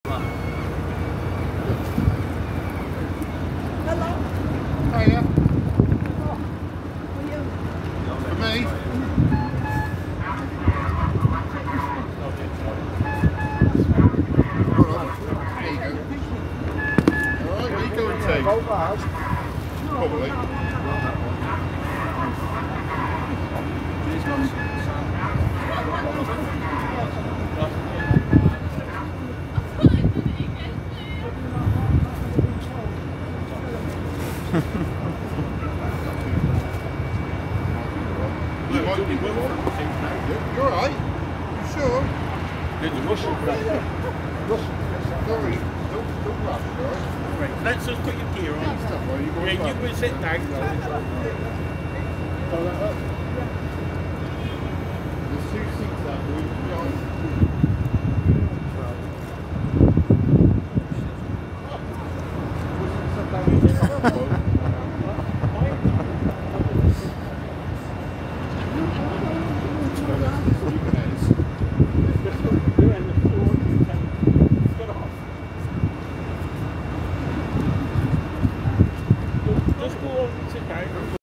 Hello. Hiya. Oh, for you. For me? Hold on. There you go. Alright, where are you going to? Probably. You might be well. You're alright? You sure? There's a Russian Sorry, don't rush, alright? Right, let's just put your gear on. Yeah, you can sit down. There's 2 seats out there.